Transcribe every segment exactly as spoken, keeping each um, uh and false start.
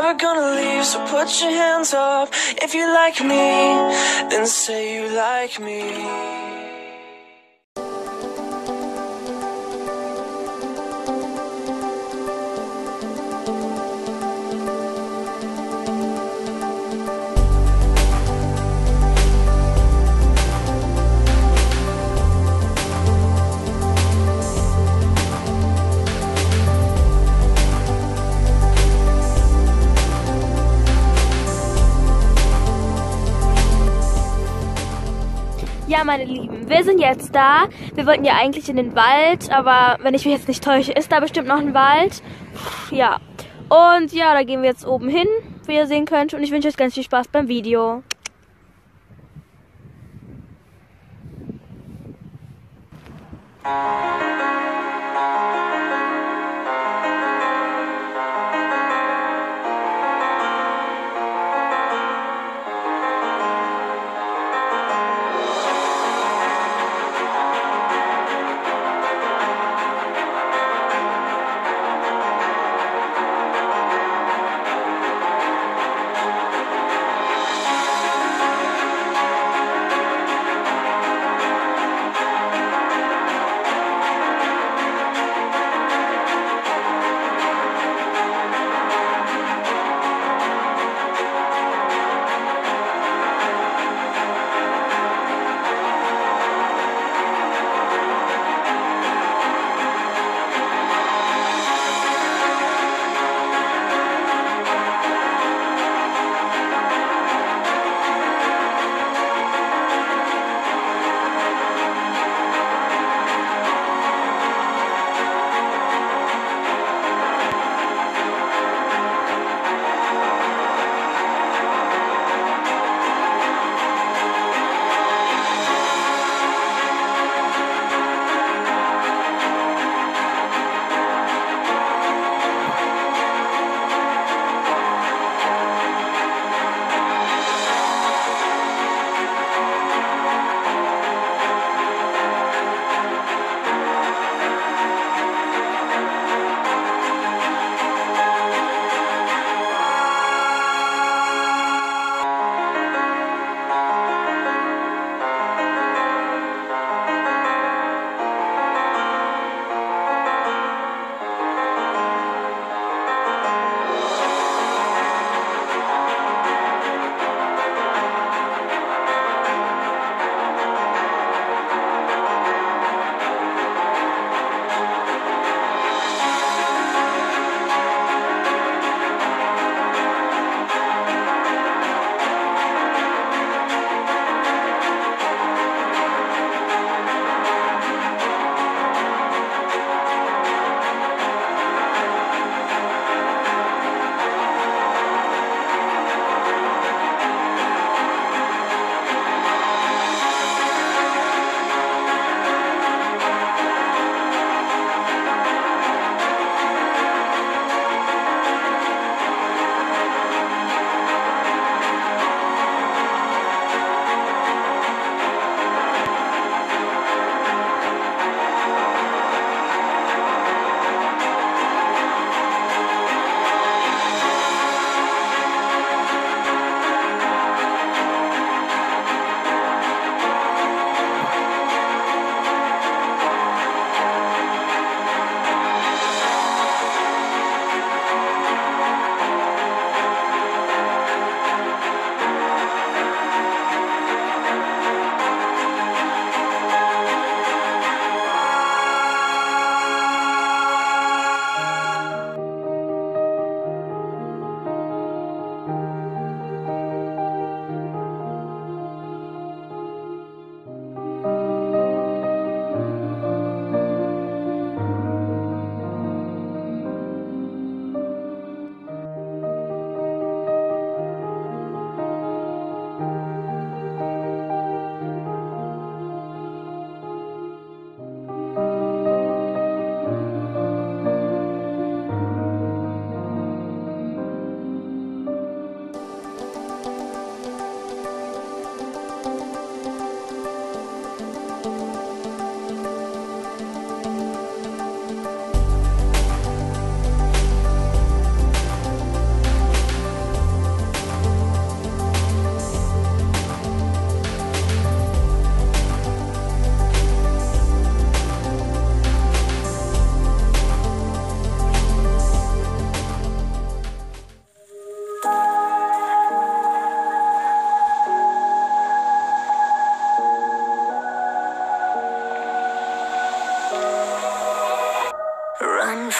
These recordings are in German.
never gonna leave, so put your hands up. If you like me, then say you like me. Ja, meine Lieben, wir sind jetzt da. Wir wollten ja eigentlich in den Wald, aber wenn ich mich jetzt nicht täusche, ist da bestimmt noch ein Wald. Ja, und ja, da gehen wir jetzt oben hin, wie ihr sehen könnt. Und ich wünsche euch ganz viel Spaß beim Video.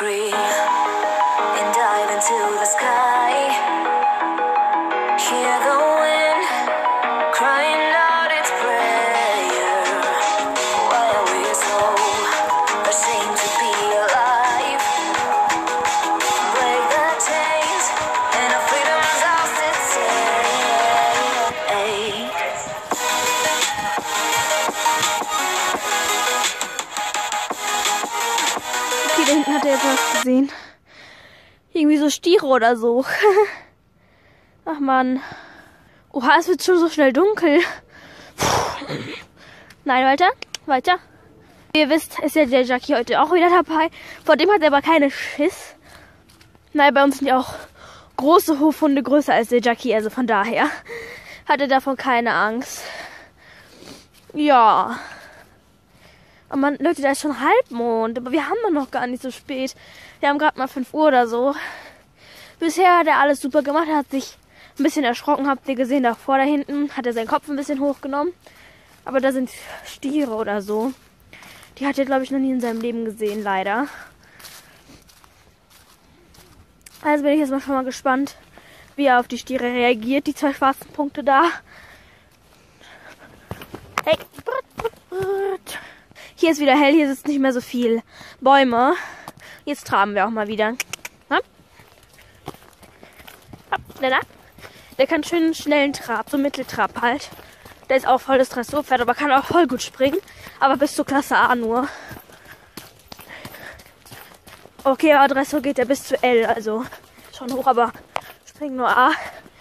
free and dive into the sky. Hear the wind crying out its prayer. Why are we so ashamed to be alive? Break the chains and our freedom's ours to take. Okay, da hinten hat er jetzt was gesehen. Irgendwie so Stiere oder so. Ach man. Oha, es wird schon so schnell dunkel. Nein, weiter, weiter. Wie ihr wisst, ist ja der Jackie heute auch wieder dabei. Vor dem hat er aber keine Schiss. Nein, bei uns sind ja auch große Hofhunde größer als der Jackie. Also von daher hat er davon keine Angst. Ja. Oh Mann, Leute, da ist schon Halbmond. Aber wir haben doch noch gar nicht so spät. Wir haben gerade mal fünf Uhr oder so. Bisher hat er alles super gemacht. Er hat sich ein bisschen erschrocken. Habt ihr gesehen, davor, da hinten, hat er seinen Kopf ein bisschen hochgenommen. Aber da sind Stiere oder so. Die hat er, glaube ich, noch nie in seinem Leben gesehen, leider. Also bin ich jetzt mal schon mal gespannt, wie er auf die Stiere reagiert. Die zwei schwarzen Punkte da. Hey. Hier ist wieder hell, hier sitzt nicht mehr so viel Bäume. Jetzt traben wir auch mal wieder. Hopp. Hopp, der da. Der kann schön schnellen Trab, so Mitteltrab halt. Der ist auch voll das Dressurpferd, aber kann auch voll gut springen. Aber bis zur Klasse A nur. Okay, aber Dressur geht er bis zu L, also schon hoch, aber springt nur A.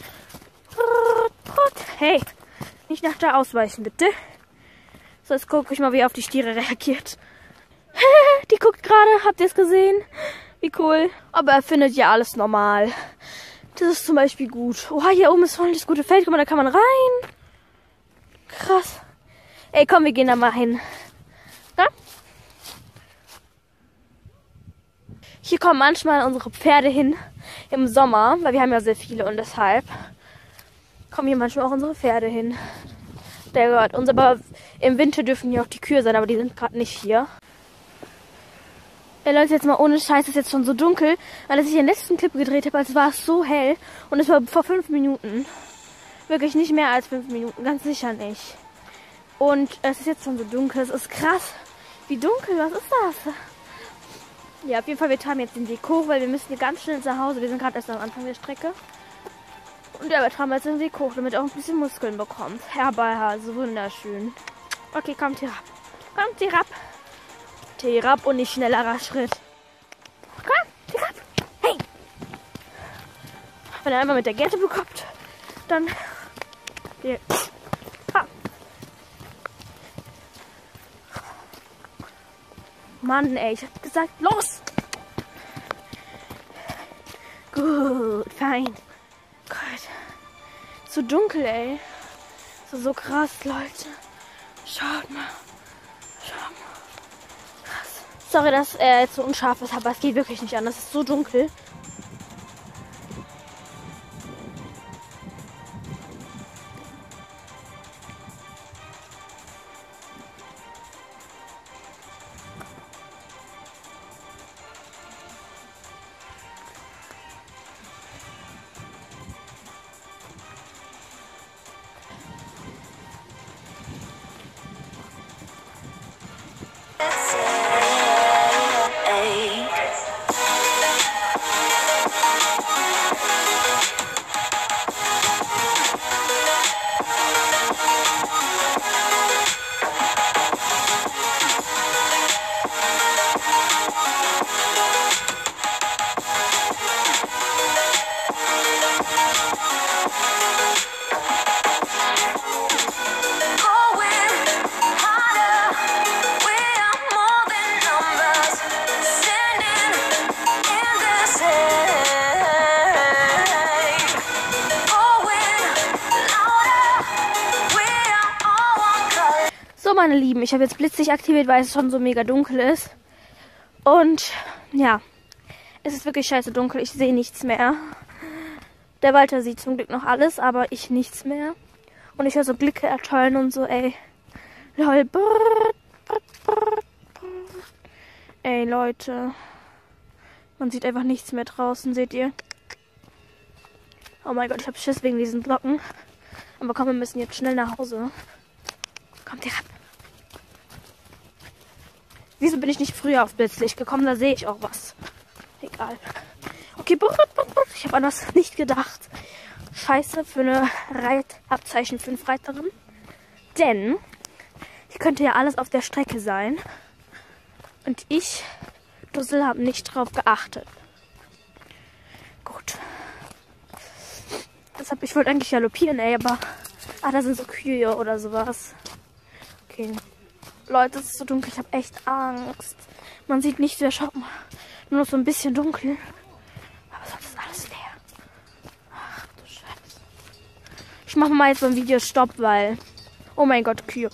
Hey, nicht nach da ausweichen, bitte. So, jetzt gucke ich mal, wie er auf die Stiere reagiert. Die guckt gerade, habt ihr es gesehen? Wie cool. Aber er findet ja alles normal. Das ist zum Beispiel gut. Oha, hier oben ist voll das gute Feld. Guck mal, da kann man rein. Krass. Ey, komm, wir gehen da mal hin. Ja? Hier kommen manchmal unsere Pferde hin im Sommer, weil wir haben ja sehr viele und deshalb kommen hier manchmal auch unsere Pferde hin. Der gehört uns, aber im Winter dürfen hier auch die Kühe sein, aber die sind gerade nicht hier. Ey Leute, jetzt mal ohne Scheiß, es ist jetzt schon so dunkel, weil als ich den letzten Clip gedreht habe, als war es so hell und es war vor fünf Minuten. Wirklich nicht mehr als fünf Minuten, ganz sicher nicht. Und es ist jetzt schon so dunkel, es ist krass. Wie dunkel, was ist das? Ja, auf jeden Fall, wir tragen jetzt den Weg hoch, weil wir müssen hier ganz schnell nach Hause. Wir sind gerade erst am Anfang der Strecke. Und ja, wir tragen jetzt den Weg hoch, damit er auch ein bisschen Muskeln bekommt. Herbei, so wunderschön. Okay, kommt hier ab. Kommt hier ab. Hier ab und nicht schnellerer Schritt. Komm, hier ab. Hey! Wenn er einmal mit der Gerte bekommt, dann... Hier. Ha. Mann, ey, ich hab gesagt, los! Gut, fein. Gott. So dunkel, ey. So, so krass, Leute. Schaut mal. Schaut mal. Krass. Sorry, dass er jetzt so unscharf ist, aber es geht wirklich nicht an. Es ist so dunkel. Meine Lieben, ich habe jetzt Blitzlicht aktiviert, weil es schon so mega dunkel ist. Und ja, es ist wirklich scheiße dunkel. Ich sehe nichts mehr. Der Walter sieht zum Glück noch alles, aber ich nichts mehr. Und ich höre so Blicke ertollen und so, ey. Lol. Ey, Leute. Man sieht einfach nichts mehr draußen, seht ihr? Oh mein Gott, ich habe Schiss wegen diesen Blocken. Aber komm, wir müssen jetzt schnell nach Hause. Kommt herab. Wieso bin ich nicht früher auf Blitzlicht gekommen? Da sehe ich auch was. Egal. Okay, ich habe an was nicht gedacht. Scheiße für eine Reitabzeichen fünf Reiterin. Denn hier könnte ja alles auf der Strecke sein. Und ich, Dussel, habe nicht drauf geachtet. Gut. Deshalb, ich wollte eigentlich galoppieren, ey, aber... Ah, da sind so Kühe oder sowas. Okay. Leute, es ist so dunkel, ich habe echt Angst. Man sieht nichts mehr, schaut mal. Nur noch so ein bisschen dunkel. Aber sonst ist alles leer. Ach du Scheiße. Ich mache mal jetzt so ein Video Stopp, weil... Oh mein Gott, Kühe.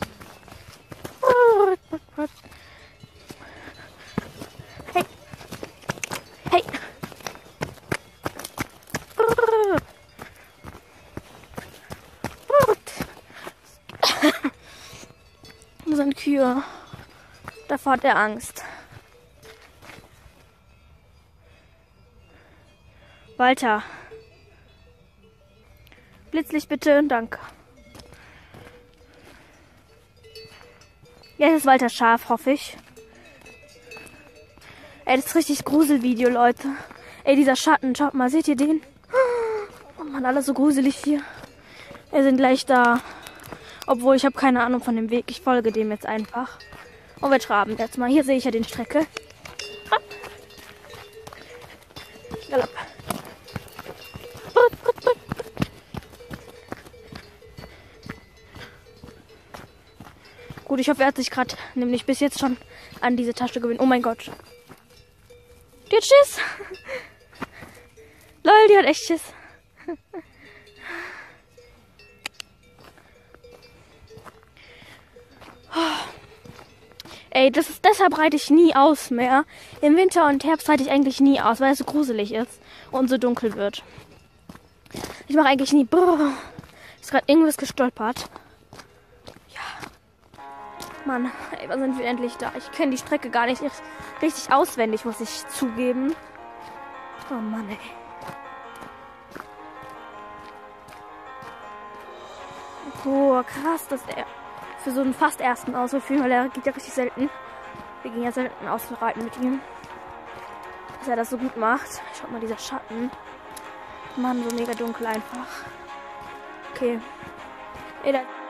Hey. Hey. Das sind Kühe. Davor hat er Angst. Walter. Blitzlicht bitte, danke. Jetzt ist Walter scharf, hoffe ich. Ey, das ist richtig Gruselvideo, Leute. Ey, dieser Schatten, schaut mal, seht ihr den? Oh Mann, alles so gruselig hier. Wir sind gleich da. Obwohl, ich habe keine Ahnung von dem Weg. Ich folge dem jetzt einfach. Und wir traben jetzt mal. Hier sehe ich ja den Strecke. Hopp. Galopp. Gut, ich hoffe, er hat sich gerade nämlich bis jetzt schon an diese Tasche gewöhnt. Oh mein Gott. Die hat Schiss. Lol, die hat echt Schiss. Ey, das ist, deshalb reite ich nie aus mehr. Im Winter und Herbst reite ich eigentlich nie aus, weil es so gruselig ist und so dunkel wird. Ich mache eigentlich nie... Brrr. Ist gerade irgendwas gestolpert. Ja. Mann, ey, wann sind wir endlich da? Ich kenne die Strecke gar nicht richtig auswendig, muss ich zugeben. Oh Mann, ey. Boah, krass, dass er für so einen fast ersten Auswurf, weil er geht ja richtig selten. Wir gehen ja selten ausreiten mit ihm. Dass er das so gut macht. Schaut mal, dieser Schatten. Mann, so mega dunkel einfach. Okay. Ey, da